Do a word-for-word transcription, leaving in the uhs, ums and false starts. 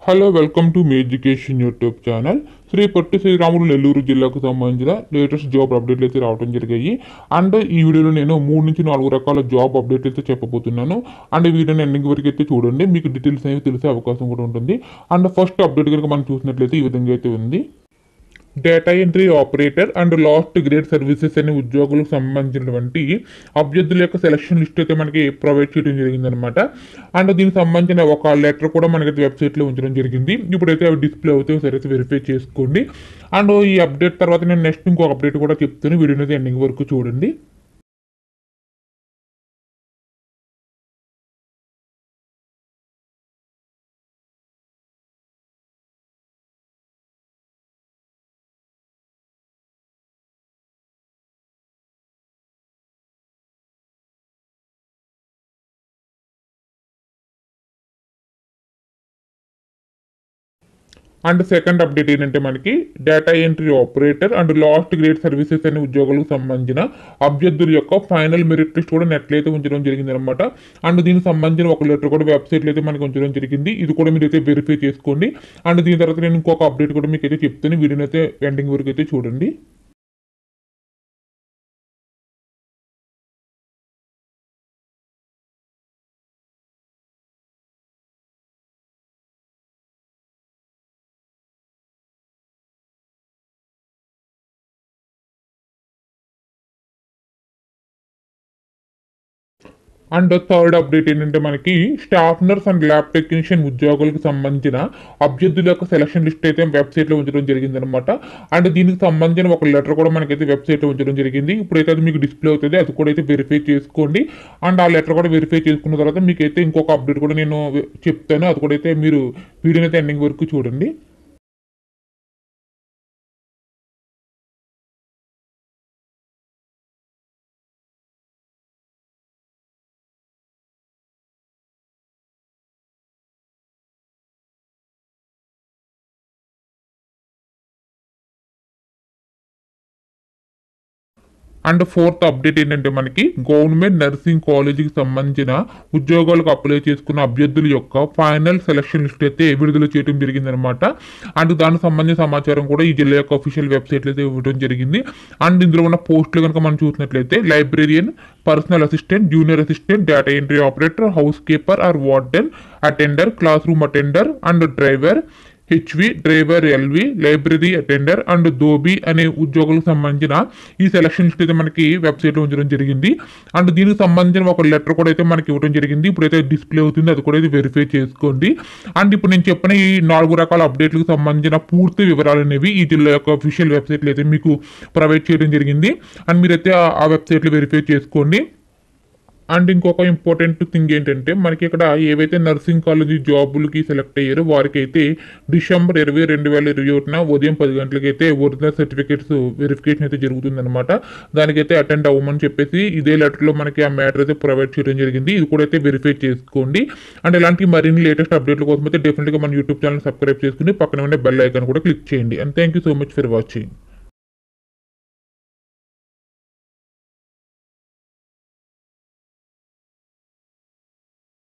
Hello welcome to మీ education youtube channel. Shri Potti Sriramulu Nellore జిల్లాకు సంబంధించిన లేటెస్ట్ జాబ్ అప్డేట్లు అయితే రావడం జరిగాయి. అండ్ ఈ వీడియోలో నేను మూడు నుంచి నాలుగు రకాల జాబ్ అప్డేట్లు అయితే చెప్పబోతున్నాను. అండ్ ఈ వీడియోని ఎండింగ్ వరకు అయితే చూడండి, మీకు డీటెయిల్స్ అనేవి తెలిసే అవకాశం కూడా ఉంటుంది. అండ్ ఫస్ట్ అప్డేట్ కనుక మనం చూసినట్లయితే ఈ విధంగా అయితే ఉంది. Data entry operator and last grade services అనే ఉద్యోగులకు సంబంధించినటువంటి అభ్యర్థుల యొక్క సెలక్షన్ లిస్ట్ అయితే మనకి ప్రొవైడ్ చేయడం జరిగిందనమాట. అండ్ దీనికి సంబంధించిన ఒక లెటర్ కూడా మనకైతే వెబ్సైట్లో ఉంచడం జరిగింది. ఇప్పుడైతే అవి డిస్ప్లే అవుతాయి, సరైతే వెరిఫై చేసుకోండి. అండ్ ఈ అప్డేట్ తర్వాత నేను నెక్స్ట్ ఇంకొక అప్డేట్ కూడా చెప్తాను, వీడియోని అయితే ఎండింగ్ వరకు చూడండి. అండ్ సెకండ్ అప్డేట్ ఏంటంటే మనకి data entry operator and last grade services అనే ఉద్యోగులకు సంబంధించిన అభ్యర్థుల యొక్క ఫైనల్ మెరిట్ లిస్ట్ కూడా నెట్లో అయితే ఉంచడం జరిగింది అనమాట. అండ్ దీనికి సంబంధించిన ఒక లెటర్ కూడా వెబ్సైట్లో అయితే మనకి ఉంచడం జరిగింది. ఇది కూడా మీరు అయితే వెరిఫై చేసుకోండి. అండ్ దీని తర్వాత నేను ఇంకొక అప్డేట్ కూడా మీకు అయితే చెప్తాను, వీడియోని అయితే ఎండింగ్ వరకు అయితే చూడండి. అండ్ థర్డ్ అప్డేట్ ఏంటంటే మనకి staff nurse and lab technician ఉద్యోగులకు సంబంధించిన అభ్యర్థుల యొక్క సెలక్షన్ లిస్ట్ అయితే వెబ్సైట్లో ఉంచడం జరిగింది అనమాట. అండ్ దీనికి సంబంధించిన ఒక లెటర్ కూడా మనకైతే వెబ్సైట్లో ఉంచడం జరిగింది. ఇప్పుడైతే అది మీకు డిస్ప్లే అవుతుంది, అది కూడా అయితే వెరిఫై చేసుకోండి. అండ్ ఆ లెటర్ కూడా వెరిఫై చేసుకున్న తర్వాత మీకు అయితే ఇంకొక అప్డేట్ కూడా నేను చెప్తాను, అది కూడా అయితే మీరు వీడియోని అయితే ఎండింగ్ వరకు చూడండి. అండ్ ఫోర్త్ అప్డేట్ ఏంటంటే మనకి గవర్నమెంట్ నర్సింగ్ కాలేజీకి సంబంధించిన ఉద్యోగాలకు అప్లై చేసుకున్న అభ్యర్థుల యొక్క ఫైనల్ సెలక్షన్ లిస్ట్ అయితే విడుదల చేయడం జరిగిందనమాట. అండ్ దానికి సంబంధించిన సమాచారం కూడా ఈ జిల్లా యొక్క అఫీషియల్ వెబ్సైట్లో అయితే ఇవ్వడం జరిగింది. అండ్ ఇందులో ఉన్న పోస్టులు కనుక మనం చూసినట్లయితే librarian, personal assistant, junior assistant, data entry operator, house keeper or warden, attender, class room attender and driver, HV, driver, LV, library attender and dhobi అనే ఉద్యోగులకు సంబంధించిన ఈ సెలక్షన్ లిస్ట్ అయితే మనకి వెబ్సైట్లో ఉంచడం జరిగింది. అండ్ దీనికి సంబంధించిన ఒక లెటర్ కూడా అయితే మనకి ఇవ్వడం జరిగింది. ఇప్పుడైతే డిస్ప్లే అవుతుంది, అది కూడా అయితే వెరిఫై చేసుకోండి. అండ్ ఇప్పుడు నేను చెప్పిన ఈ నాలుగు రకాల అప్డేట్లకు సంబంధించిన పూర్తి వివరాలు అనేవి ఈ జిల్లా యొక్క అఫీషియల్ వెబ్సైట్లో అయితే మీకు ప్రొవైడ్ చేయడం జరిగింది. అండ్ మీరైతే ఆ వెబ్సైట్లో వెరిఫై చేసుకోండి. అండ్ ఇంకొక ఇంపార్టెంట్ థింగ్ ఏంటంటే మనకి ఇక్కడ ఏవైతే నర్సింగ్ కాలేజీ జాబులకి సెలెక్ట్ అయ్యారో వారికి అయితే డిసెంబర్ ఇరవై రెండు వేల ఇరవై ఒకటిన ఉదయం పది గంటలకి అయితే ఒరిజినల్ సర్టిఫికేట్స్ వెరిఫికేషన్ అయితే జరుగుతుంది అనమాట. దానికైతే అటెండ్ అవ్వమని చెప్పేసి ఇదే లెటర్లో మనకి ఆ మ్యాటర్ అయితే ప్రొవైడ్ చేయడం జరిగింది. ఇది కూడా అయితే వెరిఫై చేసుకోండి. అండ్ ఇలాంటి మరిన్ని లేటెస్ట్ అప్డేట్ల కోసం అయితే డెఫినెట్గా మన యూట్యూబ్ ఛానల్ సబ్స్క్రైబ్ చేసుకుని పక్కన ఉండే బెల్ ఐకాన్ కూడా క్లిక్ చేయండి. And thank you so much for watching.